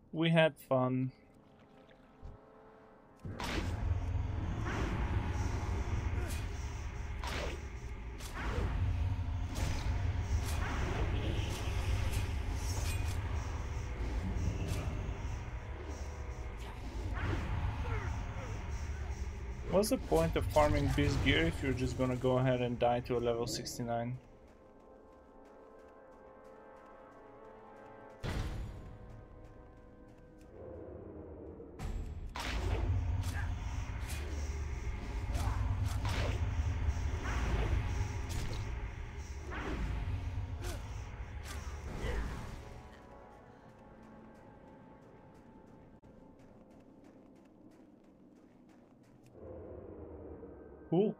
We had fun. What's the point of farming beast gear if you're just gonna go ahead and die to a level 69? Cool.